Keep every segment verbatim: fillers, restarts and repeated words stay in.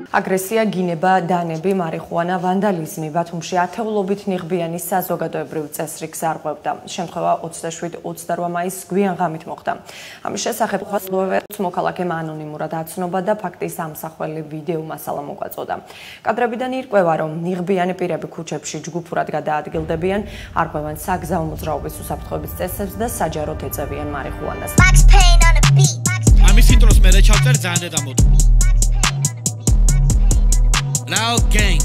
აგრესია, გინება, დანები, მარიხუანა, ვანდალიზმი ბათუმში ათეულობით ნიღბიანი საზოგადოებრივ წესრიგს არღვევდა. შემთხვევა ოცდაშვიდ ოცდარვა მაისს გვიან ღამით მოხდა. ამის შესახებ მოქალაქემ ანონიმურად აცნობა და ფაქტის ამსახველი ვიდეო მასალა მოგვაწოდა. კადრებიდან ირკვევა, რომ ნიღბიანი პირები ქუჩებში ჯგუფურად გადაადგილდებიან, არღვევენ საგზაო მოძრაობის უსაფრთხოების წესებს და საჯაროდ ეწევიან მარიხუანას. ამის ინტროს მე ჩავწერ ძალიან დედამოდ. Rao gang.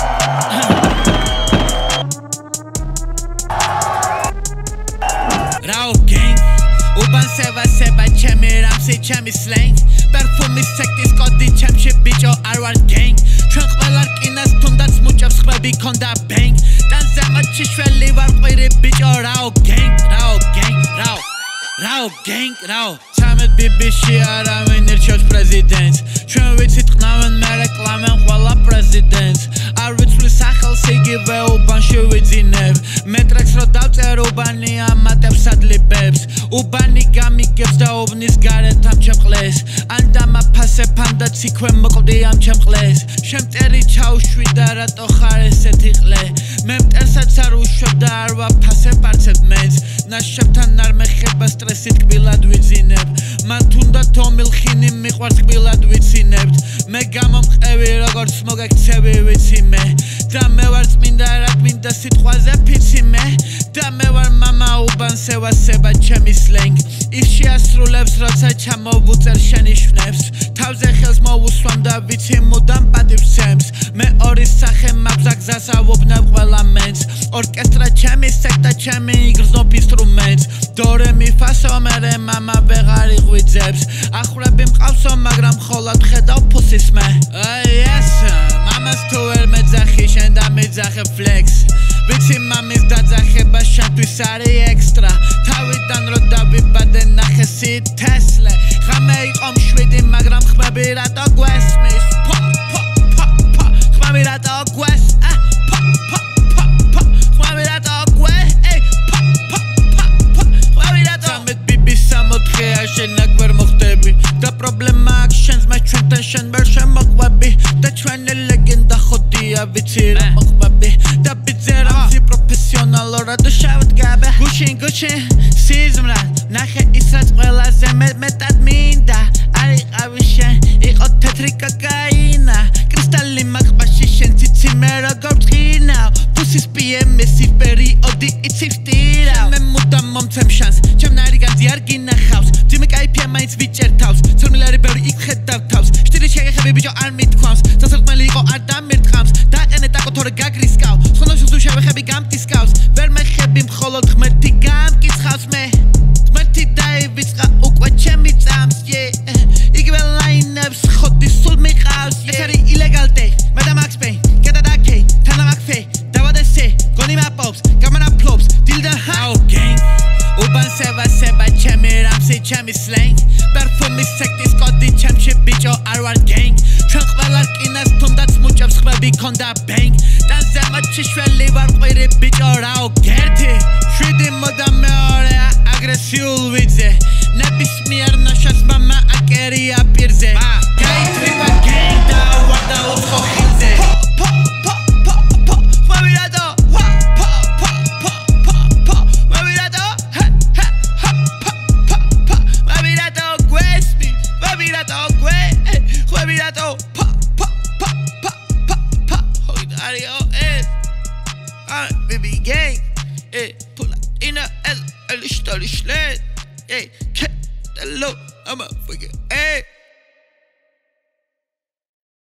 Rao gang. Uban seva seva chemi ramsi chemi slang. Perfumis sektis kodi chemshi bicho arwar gang. Chun qvelar kinas tundats muchevs khbebi konda bang. Dan zema chishveli var qviri bicho Rao gang. Rao gang. Rao. Rao gang. Rao. Samet bibishi aramin irchos presidents. Chun vitsit qnaven me reklamen qvala presidents. Ar vitsvli sakhels igivე უბანში ვიძინებ. მეტრექს რო დავწერ უბანი ამატებს ადლიბებს. უბანი გამიგებს და უბნის გარეთ ამ ჩემყლეს. ან დამაფასებ და ციქვე მოკლდი ამ ჩემყლეს. შემტერი ჩაუშვი და რატო ხარ ესეთი ყლე. მე მტერსაც არ უშვებ და არ ვაფასებ არცეთ მეც. ნაშებთან არ მეხება სტრესით კბილად ვიძინებ. მან თუნდაც ომილხინი მიყვარს კბილად ვიცინებთ. მე გამომყევი როგორც მოგექცევი ვიცი მე. და მე ვარ წმინდა რა გმინდა სიტყვაზე ფიცი მე. და მე ვარ მამა უბან სევა სება ჩემი სლენგ. ის შეასრულებს როცა ჩამოვუწერ შენი შვნებს. თავზე ხელს მოვუსვამ და ვიცი მუდამ პატივცემს. მე ორი სახე მაქვს გზას ავობნებ ყველა მენს. ორკესტრა ჩემი სექტა ჩემი იგრძნობ ინსტრუმენტს. დო რე მი ფა სო მე რე მამა ვეღარ იღვიძებს. ახრები მყავსო მაგრამ ხოლად ხედავ ფუსის მე. აი ესა მამას თუ ვერ მეძახი შენ და მეძახე ფლექს. ვიცი მამის დაძახება შენთვის არის ექსტრა. თავიდან რო დავიბადე ნახესი თესლე. ღამე იყო მშვიდი მაგრამ ხმები რატო გვესმის. ფა ფა ფა ფა ხმები რატო გვეს. ფა ფა ფა ფა ხმები რატო გვე. ფა ფა ფა ფა ხმები რატო. სამეთ ბიბის სამოთხეა შენ აქ ვერ მოხდები. და პრობლემა აქვს შენს მე ჩვენთან შენ ვერ შემოყვები. და ჩვენი ლეგენდა ხოდია ვიცი რა მოყვები. და ბიძე რამზი პროფესიონალურად შევდგები. გუშინ გუშინ სიზმრა ნახე ის რაც ყველაზე მეტად მინდა. არიყავი შენ იყო თეთრი კოკაინა. კრისტალი მაყბაში შენ ციცი მე როგორ ვთხინავ. ფუსის პიემესი პერიოდი იცის ტირა. მე მუდამ მომცემ შანს ჩემნარი განძი არ გინახავს. ძიმე კაიფია მაინც ვიჭერთავს. ცორმილარი ბევრი იქ ხედავ თავს. შტირი შეგეხები ბიჭო არ მithქვამს. სასრწმელი იყო არ დამირთყამს. დაყენე ტაკო თორე გაგრისკავ. სხვანაირ სულ შევეხები გამტისკავს. ვერ მეხები მხოლოდ ღმერთი გამკითხავს მე. ღმერთი დაივიწყა უკვე ჩემი წამს იგივე ლაინებს ხოდი სულ მიყავს. ეს არის illegal tape მე და mtkvarze გადადაკეი თანამაგფე დავადესე გონი მაპობს გამანაფლობს დილდა Rao gang უბან სევა სება ჩემი რამსი ჩემი სლენგ. პერფუმის სექტის კოდი ჩემში ბიჭო არ ვარ gang. ჩვენ ყველა რკინას თუნდაც მუჭებს ხმები კონდა bang. და ზემა ჩიშველი ვარ ყვირი ბიჭო Rao gang. ერთი შვიდი მოდა მეორე აგრესიულ ვიძე. ნებისმიერ ნაშას მამა აკერია პირზე. გაიტრიბა gang და ვარდა უცხო ხილზე. ფა ფა ფა ფა ხმები რატო. ფა ფა ფა ფა ფა ხმები რატო. ჰე ჰე ჰა ფა ფა ფა ხმები რატო გვესმი. ხმები რატო გვე ხმები რატო. ფა ფა ფა ფა ფა ფა ჰოიდარიო ეს აი baby gang ey pull up in a el el story schlet ey get the low I'm a fucking ey